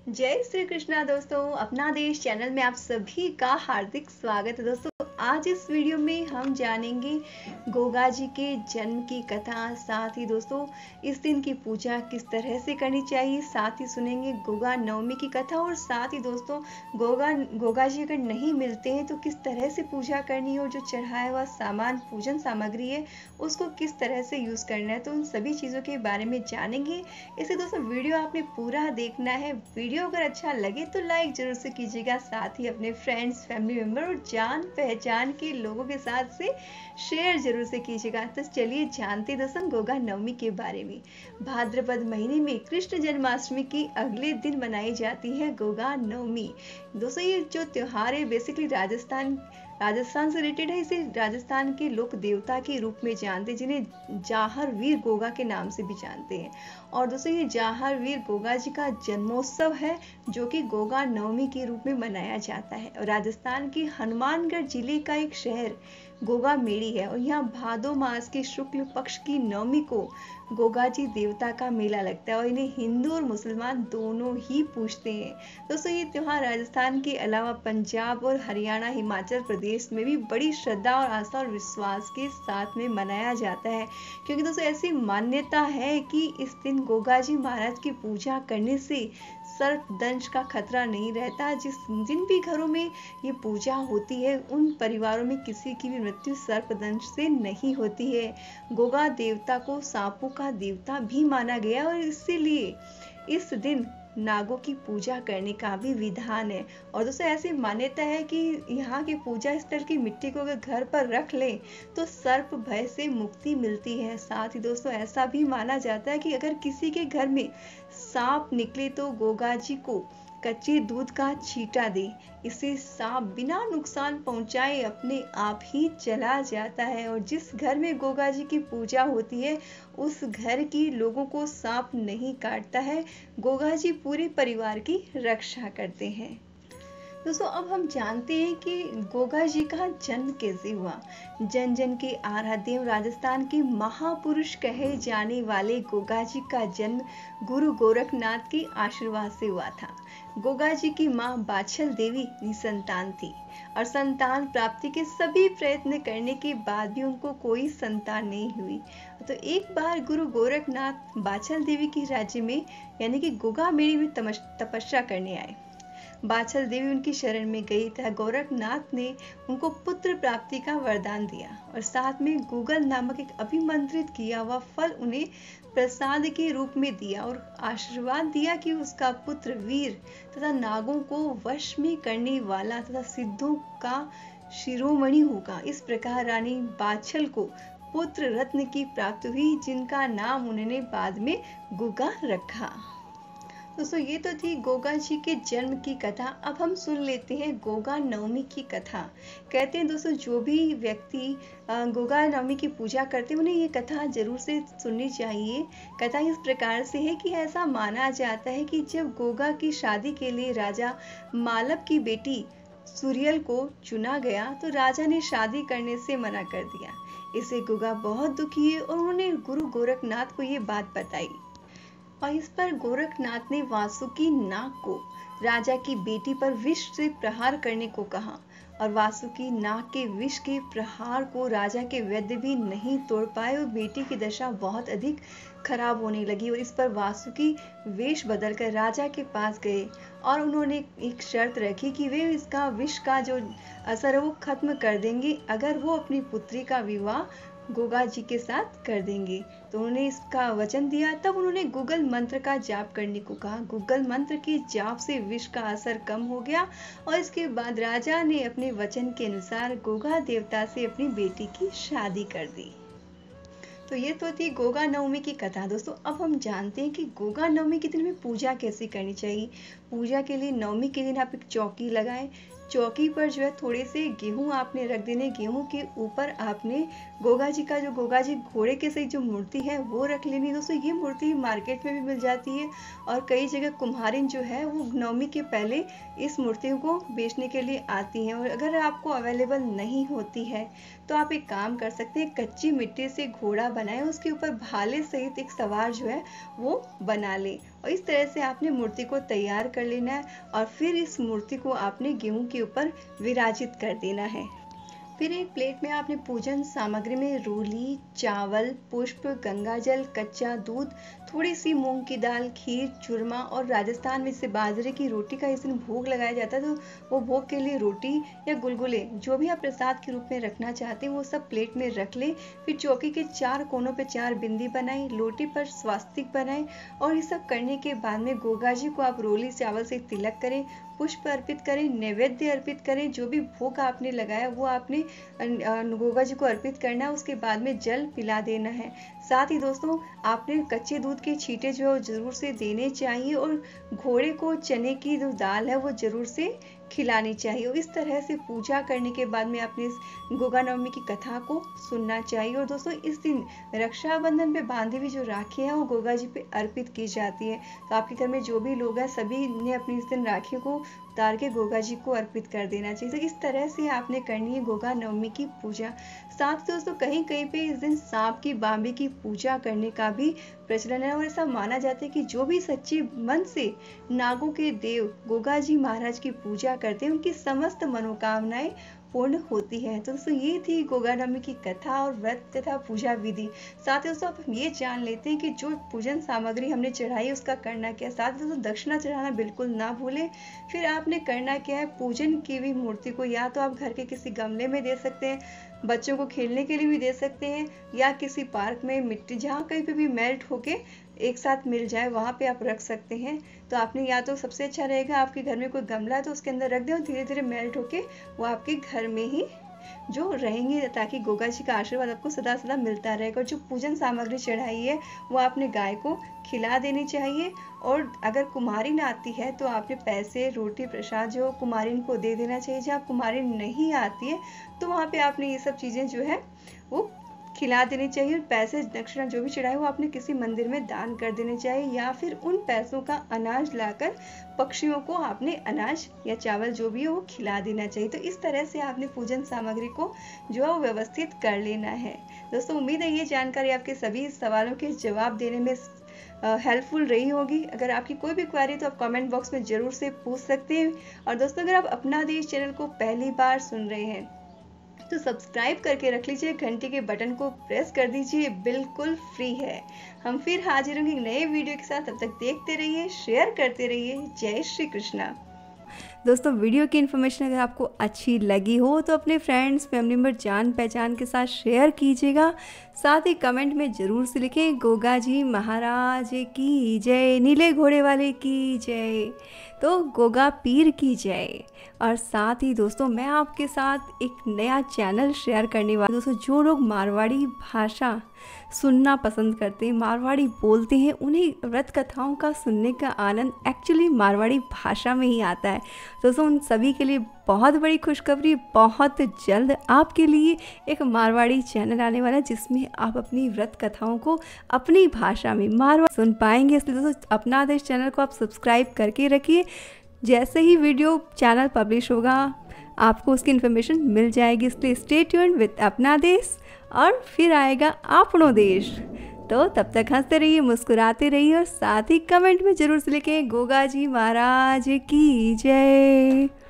जय श्री कृष्णा दोस्तों, अपना देश चैनल में आप सभी का हार्दिक स्वागत है। दोस्तों आज इस वीडियो में हम जानेंगे गोगा जी के जन्म की कथा, साथ ही दोस्तों इस दिन की पूजा किस तरह से करनी चाहिए, साथ ही सुनेंगे गोगा नवमी की कथा और साथ ही दोस्तों गोगा जी अगर नहीं मिलते हैं तो किस तरह से पूजा करनी है और जो चढ़ाया हुआ सामान पूजन सामग्री है उसको किस तरह से यूज करना है, तो उन सभी चीजों के बारे में जानेंगे। इसे दोस्तों वीडियो आपने पूरा देखना है। वीडियो अगर अच्छा लगे तो लाइक जरूर से कीजिएगा, साथ ही अपने फ्रेंड्स, फैमिली मेंबर और जान पहचान के लोगों के साथ से शेयर जरूर से कीजिएगा। तो चलिए जानते दोस्तों गोगा नवमी के बारे में। भाद्रपद महीने में कृष्ण जन्माष्टमी की अगले दिन मनाई जाती है गोगा नवमी। दोस्तों ये जो त्योहार है बेसिकली राजस्थान से रिलेटेड है। इसे राजस्थान के लोक देवता के रूप में जानते हैं, जिन्हें जाहर वीर गोगा के नाम से भी जानते हैं। और दोस्तों ये जाहर वीर गोगा जी का जन्मोत्सव है जो कि गोगा नवमी के रूप में मनाया जाता है। और राजस्थान के हनुमानगढ़ जिले का एक शहर गोगा मेड़ी है और यहाँ भादो मास के शुक्ल पक्ष की नवमी को गोगा जी देवता का मेला लगता है और इन्हें हिंदू और मुसलमान दोनों ही पूजते हैं। दोस्तों ये त्योहार राजस्थान के अलावा पंजाब और हरियाणा, हिमाचल प्रदेश में भी बड़ी श्रद्धा और आस्था और विश्वास के साथ में मनाया जाता है, क्योंकि दोस्तों ऐसी मान्यता है कि इस दिन गोगा जी महाराज की पूजा करने से सर्पदंश का खतरा नहीं रहता। जिन भी घरों में ये पूजा होती है उन परिवारों में किसी की भी मृत्यु सर्पदंश से नहीं होती है। गोगा देवता को सांपों का देवता भी माना गया और इसीलिए इस दिन नागों की पूजा करने का भी विधान है। और दोस्तों ऐसी मान्यता है कि यहाँ की पूजा स्थल की मिट्टी को अगर घर पर रख लें तो सर्प भय से मुक्ति मिलती है। साथ ही दोस्तों ऐसा भी माना जाता है कि अगर किसी के घर में सांप निकले तो गोगा जी को कच्चे दूध का छींटा दे, इसे सांप बिना नुकसान पहुंचाए अपने आप ही चला जाता है। और जिस घर में गोगा जी की पूजा होती है उस घर की लोगों को सांप नहीं काटता है। गोगा जी पूरे परिवार की रक्षा करते हैं। दोस्तों अब हम जानते हैं कि गोगा जी का जन्म कैसे हुआ। जन जन के आराध्य राजस्थान के महापुरुष कहे जाने वाले गोगा जी का जन्म गुरु गोरखनाथ के आशीर्वाद से हुआ था। गोगा जी की मां बाछल देवी निसंतान थी और संतान प्राप्ति के सभी प्रयत्न करने के बाद भी उनको कोई संतान नहीं हुई। तो एक बार गुरु गोरखनाथ बाछल देवी के राज्य में यानी कि गोगा मेड़ी में तपस्या करने आए। बाछल देवी उनकी शरण में गई तथा गोरखनाथ ने उनको पुत्र प्राप्ति का वरदान दिया और साथ में गूगल नामक एक अभिमंत्रित किया हुआ फल उन्हें प्रसाद के रूप में दिया और आशीर्वाद दिया कि उसका पुत्र वीर तथा नागों को वश में करने वाला तथा सिद्धों का शिरोमणि होगा। इस प्रकार रानी बाछल को पुत्र रत्न की प्राप्ति हुई, जिनका नाम उन्होंने बाद में गुगा रखा। दोस्तों ये तो थी गोगा जी के जन्म की कथा। अब हम सुन लेते हैं गोगा नवमी की कथा। कहते हैं दोस्तों जो भी व्यक्ति गोगा नवमी की पूजा करते हैं उन्हें ये कथा जरूर से सुननी चाहिए। कथा इस प्रकार से है कि ऐसा माना जाता है कि जब गोगा की शादी के लिए राजा मालव की बेटी सूर्यल को चुना गया तो राजा ने शादी करने से मना कर दिया। इससे गोगा बहुत दुखी है और उन्होंने गुरु गोरखनाथ को ये बात बताई और इस पर गोरखनाथ ने वासुकी नाग को राजा की बेटी पर विष से प्रहार करने को कहा और वासुकी नाग के विष के प्रहार को राजा के वैद्य भी नहीं तोड़ पाए और बेटी की दशा बहुत अधिक खराब होने लगी। और इस पर वासुकी वेश बदलकर राजा के पास गए और उन्होंने एक शर्त रखी कि वे इसका विष का जो असर है वो खत्म कर देंगे अगर वो अपनी पुत्री का विवाह गोगा जी के साथ कर देंगे। तो उन्होंने इसका वचन दिया। तब उन्होंने गूगल मंत्र का जाप करने को कहा। गूगल मंत्र के जाप से विष का असर कम हो गया और इसके बाद राजा ने अपने वचन के अनुसार गोगा देवता से अपनी बेटी की शादी कर दी। तो ये तो थी गोगा नवमी की कथा। दोस्तों अब हम जानते हैं कि गोगा नवमी के दिन में पूजा कैसे करनी चाहिए। पूजा के लिए नवमी के दिन आप एक चौकी लगाएं। चौकी पर जो है थोड़े से गेहूं आपने रख देने। गेहूं के ऊपर आपने गोगा जी का जो गोगा जी घोड़े के सही जो मूर्ति है वो रख लेनी। दोस्तों ये मूर्ति मार्केट में भी मिल जाती है और कई जगह कुम्हारिन जो है वो नवमी के पहले इस मूर्तियों को बेचने के लिए आती हैं। और अगर आपको अवेलेबल नहीं होती है तो आप एक काम कर सकते हैं, कच्ची मिट्टी से घोड़ा बनाएं, उसके ऊपर भाले सहित एक सवार जो है वो बना ले और इस तरह से आपने मूर्ति को तैयार कर लेना है और फिर इस मूर्ति को आपने गेहूं के ऊपर विराजित कर देना है। फिर एक प्लेट में आपने पूजन सामग्री में रोली, चावल, पुष्प, गंगाजल, कच्चा दूध, थोड़ी सी मूंग की दाल, खीर, चूरमा और राजस्थान में से बाजरे की रोटी का इस दिन भोग लगाया जाता है, तो वो भोग के लिए रोटी या गुलगुले जो भी आप प्रसाद के रूप में रखना चाहते हैं वो सब प्लेट में रख ले। फिर चौकी के 4 कोनों पे 4 बिंदी बनाएं, लोटे पर स्वास्तिक बनाएं और ये सब करने के बाद में गोगा जी को आप रोली चावल से तिलक करें, पुष्प अर्पित करें, नैवेद्य अर्पित करें। जो भी भोग आपने लगाया वो आपने गोगा जी को अर्पित करना है। उसके बाद में जल पिला देना है। साथ ही दोस्तों आपने कच्चे दूध के छींटे जो है जरूर से देने चाहिए और घोड़े को चने की जो दाल है वो जरूर से खिलानी चाहिए। और इस तरह से पूजा करने के बाद में आपने इस गोगा नवमी की कथा को सुनना चाहिए। और दोस्तों इस दिन रक्षाबंधन पे बांधी हुई जो राखी है वो गोगा जी पे अर्पित की जाती है। तो आपके घर में जो भी लोग हैं सभी ने अपनी इस दिन राखी को उतार के गोगा जी को अर्पित कर देना चाहिए। तो इस तरह से आपने करनी है गोगा नवमी की पूजा। साथ ही दोस्तों कहीं कहीं पे इस दिन सांप की बांबी की पूजा करने का भी प्रचलन है और ऐसा माना जाता है कि जो भी सच्चे मन से नागों के देव गोगा जी महाराज की पूजा करते हैं उनकी समस्त मनोकामनाएं पूर्ण होती है। तो दोस्तों ये थी गोगा नवमी की कथा और व्रत तथा पूजा विधि। साथ ही दोस्तों आप ये जान लेते हैं कि जो पूजन सामग्री हमने चढ़ाई उसका करना क्या। साथ ही दोस्तों दक्षिणा चढ़ाना बिल्कुल ना भूलें। फिर आपने करना क्या है, पूजन की हुई मूर्ति को या तो आप घर के किसी गमले में दे सकते हैं, बच्चों को खेलने के लिए भी दे सकते हैं, या किसी पार्क में मिट्टी जहाँ कहीं पे भी मेल्ट होके एक साथ मिल जाए वहां पे आप रख सकते हैं। तो आपने या तो सबसे अच्छा रहेगा आपके घर में कोई गमला है तो उसके अंदर रख दें और धीरे धीरे मेल्ट होके वो आपके घर में ही जो रहेंगे ताकि गोगा जी का आशीर्वाद आपको सदा सदा मिलता रहेगा। और जो पूजन सामग्री चढ़ाई है वो आपने गाय को खिला देनी चाहिए। और अगर कुमारिन आती है तो आपने पैसे, रोटी, प्रसाद जो कुमारिन को दे देना चाहिए। जहाँ कुमारिन नहीं आती है तो वहाँ पे आपने ये सब चीजें जो है वो खिला देनी चाहिए। और पैसे दक्षिणा जो भी चढ़ाए वो आपने किसी मंदिर में दान कर देने चाहिए या फिर उन पैसों का अनाज लाकर पक्षियों को आपने अनाज या चावल जो भी है वो खिला देना चाहिए। तो इस तरह से आपने पूजन सामग्री को जो है वो व्यवस्थित कर लेना है। दोस्तों उम्मीद है ये जानकारी आपके सभी सवालों के जवाब देने में हेल्पफुल रही होगी। अगर आपकी कोई भी क्वेरी तो आप कमेंट बॉक्स में जरूर से पूछ सकते हैं। और दोस्तों अगर आप अपना देश चैनल को पहली बार सुन रहे हैं तो सब्सक्राइब करके रख लीजिए, घंटी के बटन को प्रेस कर दीजिए, बिल्कुल फ्री है। हम फिर हाजिर होंगे नए वीडियो के साथ, तब तक देखते रहिए, शेयर करते रहिए। जय श्री कृष्णा। दोस्तों वीडियो की इन्फॉर्मेशन अगर आपको अच्छी लगी हो तो अपने फ्रेंड्स, फैमिली मेंबर, जान पहचान के साथ शेयर कीजिएगा। साथ ही कमेंट में ज़रूर से लिखें गोगा जी महाराज की जय, नीले घोड़े वाले की जय, तो गोगा पीर की जय। और साथ ही दोस्तों मैं आपके साथ एक नया चैनल शेयर करने वाली। दोस्तों जो लोग मारवाड़ी भाषा सुनना पसंद करते हैं, मारवाड़ी बोलते हैं, उन्हें व्रत कथाओं का सुनने का आनंद एक्चुअली मारवाड़ी भाषा में ही आता है। दोस्तों उन सभी के लिए बहुत बड़ी खुशखबरी, बहुत जल्द आपके लिए एक मारवाड़ी चैनल आने वाला है जिसमें आप अपनी व्रत कथाओं को अपनी भाषा में मारवाड़ी सुन पाएंगे। इसलिए दोस्तों अपना देश चैनल को आप सब्सक्राइब करके रखिए। जैसे ही वीडियो चैनल पब्लिश होगा आपको उसकी इन्फॉर्मेशन मिल जाएगी। इसलिए स्टे ट्यून्ड विद अपना देश और फिर आएगा अपनो देश। तो तब तक हंसते रहिए, मुस्कुराते रहिए और साथ ही कमेंट में जरूर से लिखें गोगा जी महाराज की जय।